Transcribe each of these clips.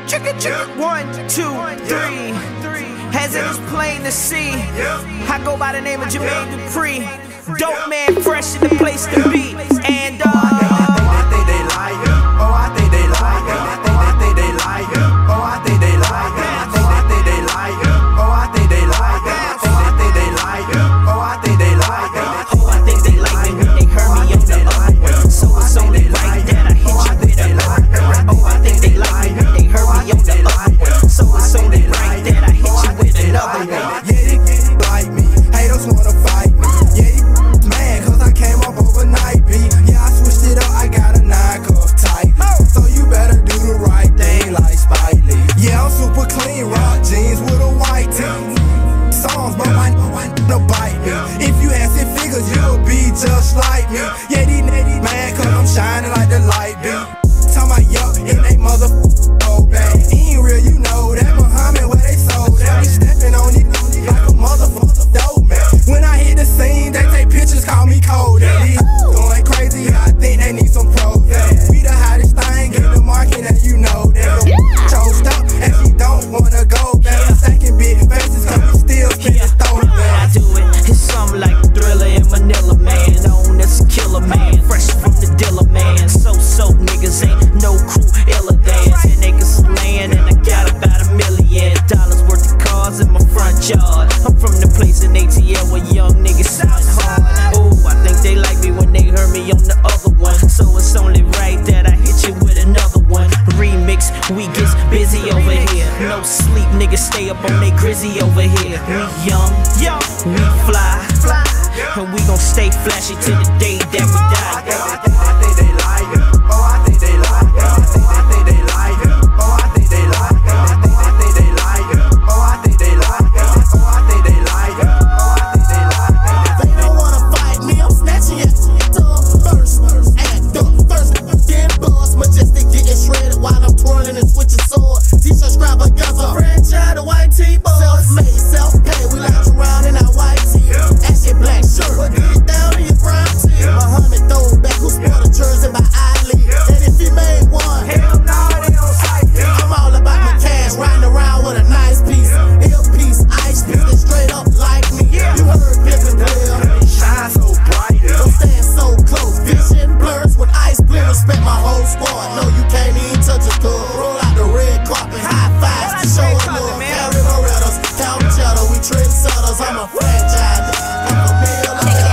1, 2, 3. As it is plain to see, I go by the name of Jermaine Dupri. Dope man, fresh in the place to be. And I think they like it. Oh, I think they like it. I think they like it. Oh, I think they like it. I think they like it. Oh, I think they like it. I think they like it. Oh, I think they like it. oh, I think they like me when they heard me on the other one. So it's only right that I hit you with another one. Oh, I think they like me when they heard me on the other one. So it's only right that I hit you with another one. Yeah, they like me. Haters wanna fight me. Yeah, you mad cause I came up overnight, B. Yeah, I switched it up, I got a 9-cuff tight. So you better do the right thing like Spike Lee. Yeah, I'm super clean, rock jeans with a white tee. Songs, but my no bite me. If you had 6 figures, you'll be just like me. Yeah, these niggas mad cause I'm shining like the light, B. Talking about yup in they motherfucker bag. He ain't real, you know that Muhammad where they sold. They be stepping on it like a motherfucker dope man. When I hit the scene, they take pictures, call me cold. These going crazy, I think they need some pros. We the hottest thing in the market, and you know that. Chose up, and she don't wanna go back. Second big faces, cause we still spinning throw. I do it, it's something like Thriller in Manila, man. Known as a killer, man. Fresh from the dealer, man. So niggas ain't no crew iller than 10 acres of land, and I got about $1 million worth of cars in my front yard. I'm from the place in ATL where young niggas sound hard. Oh, I think they like me when they heard me on the other one. So it's only right that I hit you with another one. Remix, we get busy over here. No sleep, niggas stay up on they grizzy over here. We young, we fly, and we gon' stay flashy till the day that we die. I think they like it. Oh, I think they like it. I think they like it. Oh, I think they like it. I think they like it. Oh, I think they like it. Oh, I think they like it. Oh, I think they like it. They don't wanna fight me, I'm snatching it. First, act up, first, then buzz. Majestic getting shredded while I'm twirling and switching swords. T-shirt extravaganza, franchise, the white tee-boy. Self-made, self-paid, we lounge around in our white tee. Ashy black shirt, but get down in your brown tee. Muhammad throwback, who sport a jersey by Ali. And if he made one, Hell no, they don't like it. I'm all about my cash, riding around with a nice piece. Earpiece, ice piece, they straight up like me. You heard Pippin Will. Shine so bright. Don't stand so close, vision blurs with ice blue. Respect my whole squad. No, you can't even touch a tool. Roll out the red carpet, high fives, show a love. Carry Morettas, count cheddar, we trendsetters. I'm a franchise. I'm a meal.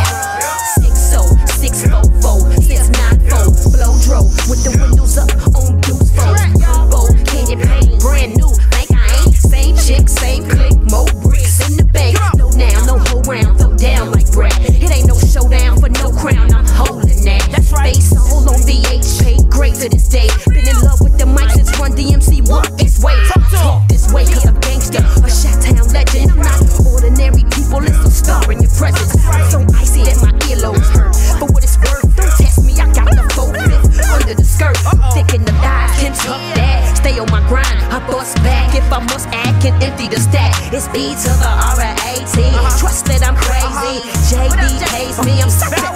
60644 694 blow dro with the windows up on Deuce 4. Turbo, candy paint, brand new. Think I ain't same chick, same click, more bricks in the bank. No now, no hold round, throw down like Brat. It ain't no showdown for no crown. I'm holding that. That's right. Face all on VH, paid great to this day. Been in love with the mic since Run DMC walked this way. Talk this way, cause I'm gangster, a Chi-Town legend. I'm not ordinary people, it's a star in your presence. So icy that my earlobes hurt. For what it's worth, don't test me, I got the 4/5 under the skirt. Thick in the thighs, can tuck that. Stay on my grind, I bust back. If I must act, can empty the stack. It's B to the R-A-T. Trust that I'm crazy. JD pays me, I'm such a